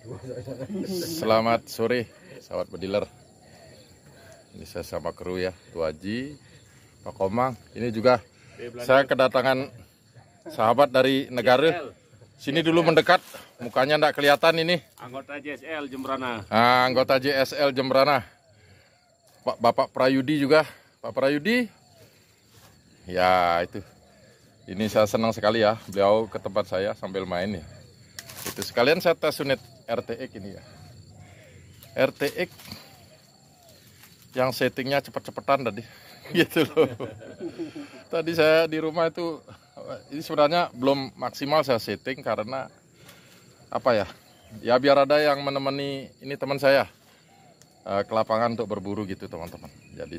Selamat sore, sahabat bediler. Ini saya sama kru ya, Tu Haji, Pak Komang. Ini juga saya kedatangan sahabat dari negara. Sini dulu mendekat, mukanya enggak kelihatan ini. Anggota JSL Jembrana. Anggota JSL Jembrana. Bapak Prayudi juga, Pak Prayudi. Ya itu. Ini saya senang sekali ya, beliau ke tempat saya sambil main ya. Itu sekalian saya tes unit RTX ini ya. RTX yang settingnya cepet-cepetan tadi, gitu loh. Tadi saya di rumah itu, ini sebenarnya belum maksimal saya setting karena apa ya? Ya biar ada yang menemani ini teman saya ke lapangan untuk berburu gitu teman-teman. Jadi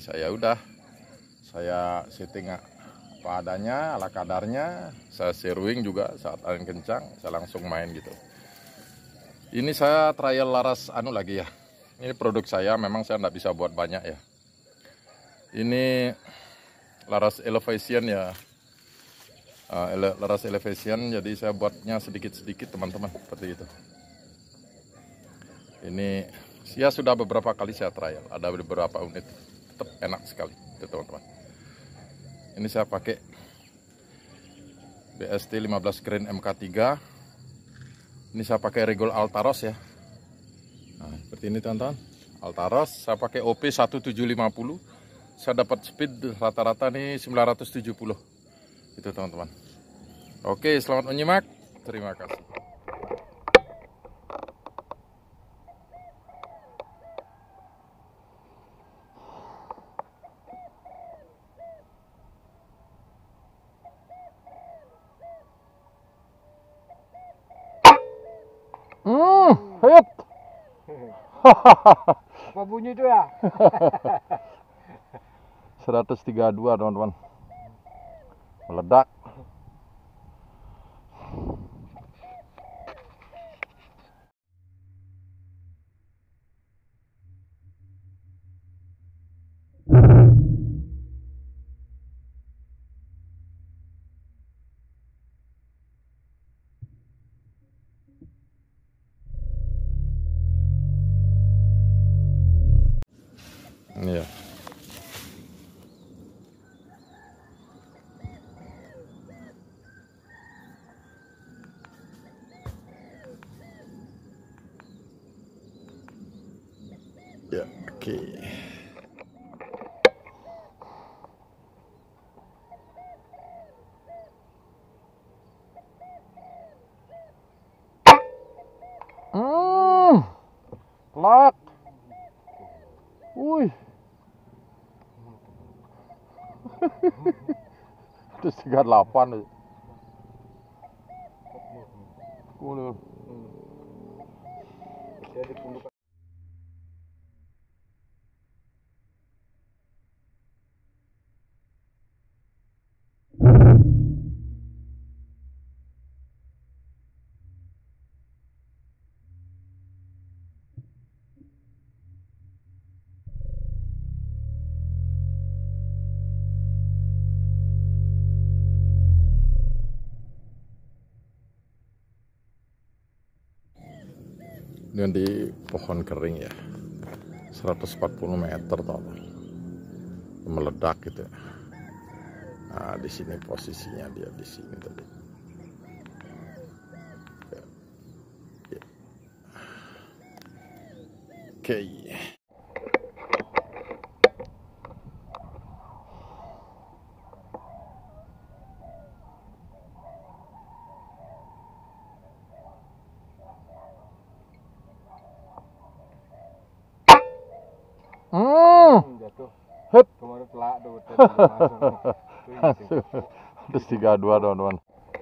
saya setting apa adanya, ala kadarnya. Saya seruing juga saat angin kencang, saya langsung main gitu. Ini saya trial laras anu lagi ya. Ini produk saya, memang saya nggak bisa buat banyak ya. Ini laras elevation ya. Laras elevation, jadi saya buatnya sedikit-sedikit teman-teman, seperti itu. Ini ya sudah beberapa kali saya trial, ada beberapa unit, tetap enak sekali itu teman-teman. Ini saya pakai BST 15 Grain MK3. Ini saya pakai Regol Altaros ya. Nah, seperti ini teman-teman. Altaros saya pakai OP 1750. Saya dapat speed rata-rata nih 970. Itu teman-teman. Oke, selamat menyimak. Terima kasih. Hit. Apa bunyi itu ya? 132 teman-teman. Meledak. Ini ya. Ya, oke. Plak. Wih. Terus 38 Waduh. Ini di pohon kering ya, 140 meter toh, meledak gitu. Nah di sini posisinya dia di sini tadi. Ya. Oke. Jatuh. Hit. Kemarin telak tuh. Terus 32 teman-teman.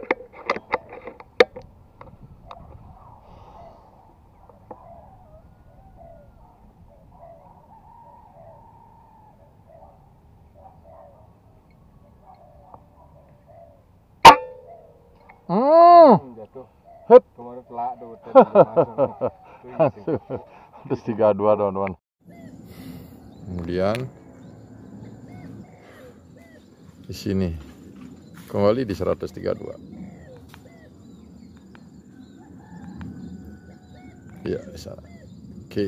Jatuh. Hit. Kemarin telak tuh. Terus 32 teman-teman. Kemudian di sini kembali di 132. Iya, di sana. Oke.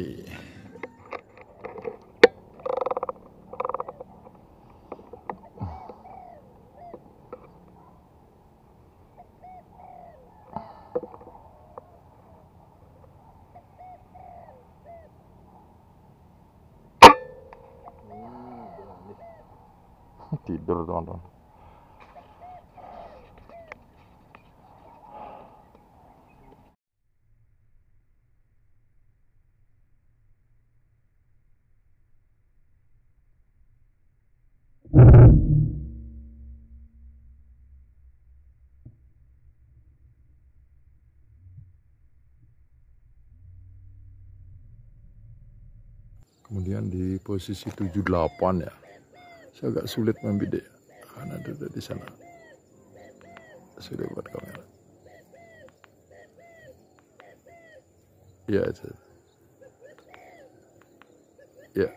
Tidur teman-teman. Kemudian di posisi 78 ya, saya agak sulit membidik karena ada di sana. Sudah buat kamera. Ya itu. Ya.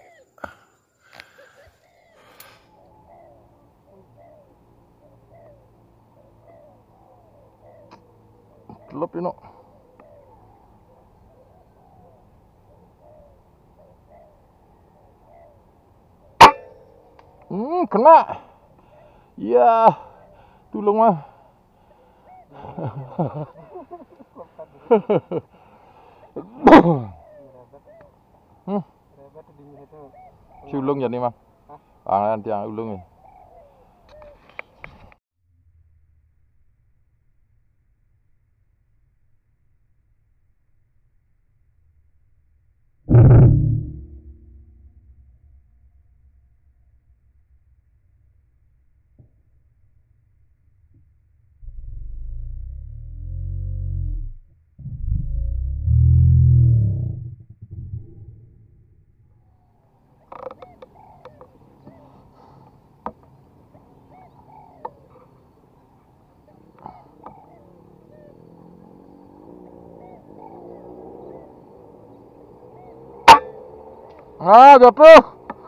Gelap ini. Kena. Ya, tulung mah. Si ulung jadi mah. Nanti yang ulung nih. Jatuh.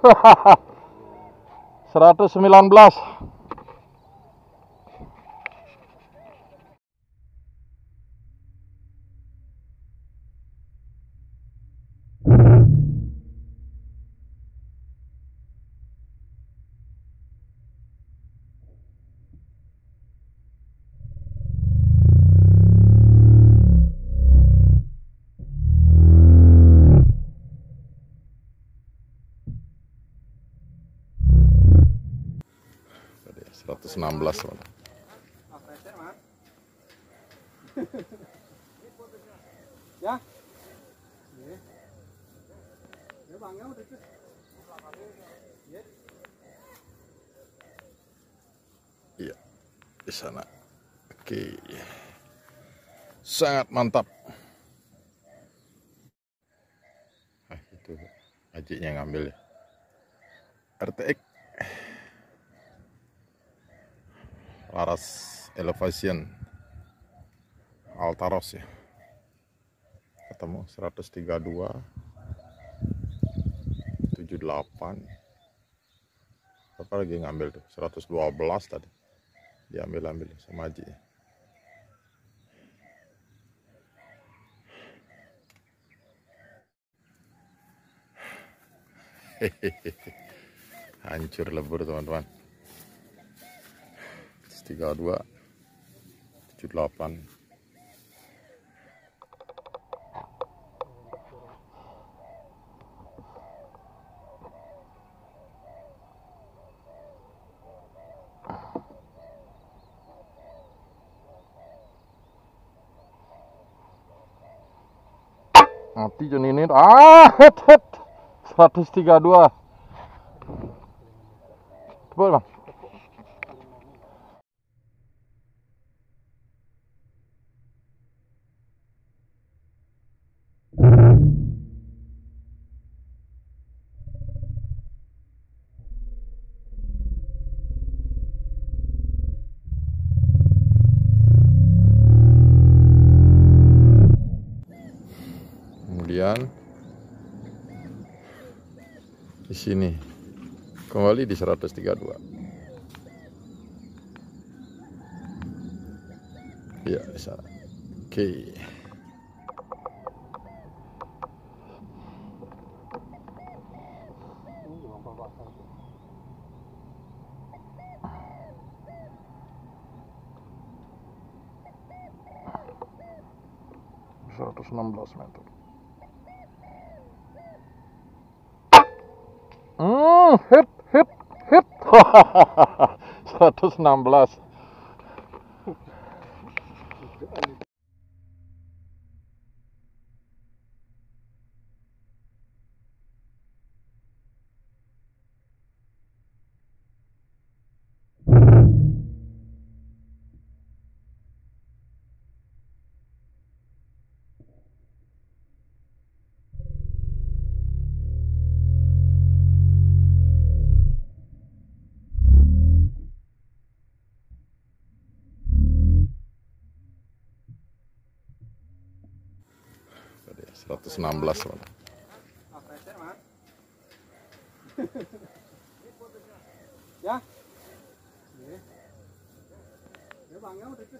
119. Tadi 116. Ya. Iya, di sana. Oke. Sangat mantap. Itu ajiknya ngambil ya. RTX Laras Elevation Altaros ya. Ketemu 132 78. Apa lagi ngambil tuh? 112 tadi. Diambil sama Aji. Hancur lebur teman-teman. 32 78. Mati Jon ini. 132. Tepuk bang. Kemudian di sini kembali di 132. Ya, di sana. Oke. 116 meter. Hit. 116. Tadi 116. Ya. Ya bang, ya udah.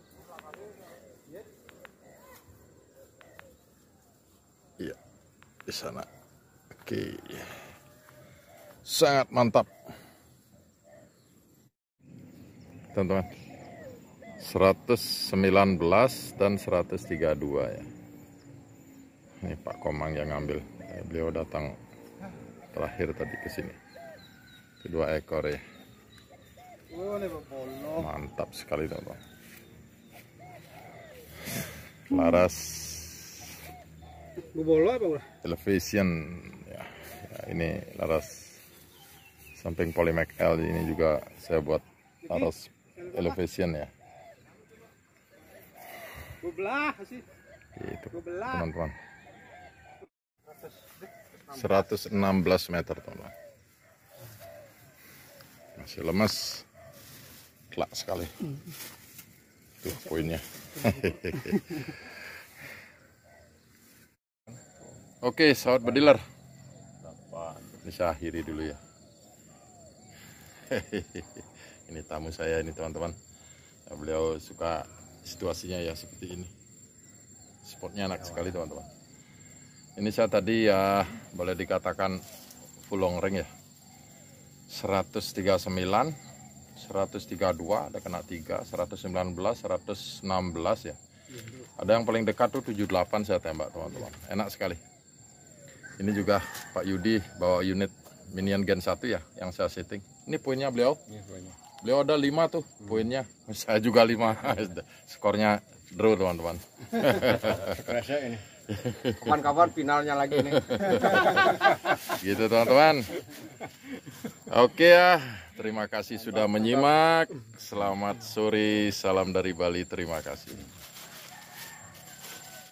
Iya, di sana. Oke. Sangat mantap. Teman-teman. 119 dan 132 ya. Ini Pak Komang yang ngambil. Beliau datang terakhir tadi ke sini. Kedua ekor ya. Mantap sekali teman-teman. Laras Elevation ya. Ini laras samping Polymac L, ini juga saya buat laras Elevation ya. Itu teman-teman. 116 meter teman-teman. Masih lemas. Telak sekali. Tuh poinnya. Oke, sahabat bediler. Bisa akhiri dulu ya. Ini tamu saya ini teman-teman. Ya, beliau suka situasinya ya seperti ini. Spotnya enak sekali teman-teman. Ini saya tadi ya boleh dikatakan full long ring ya. 139, 132 ada kena 3, 119, 116 ya. Ada yang paling dekat tuh 78 saya tembak teman-teman. Enak sekali. Ini juga Pak Yudi bawa unit Minion Gen 1 ya yang saya setting. Ini poinnya beliau. Beliau ada 5 tuh poinnya. Saya juga 5. Skornya draw teman-teman. Kapan-kapan finalnya lagi nih. Gitu teman-teman. Oke ya, terima kasih sudah menyimak. Selamat sore, salam dari Bali, terima kasih.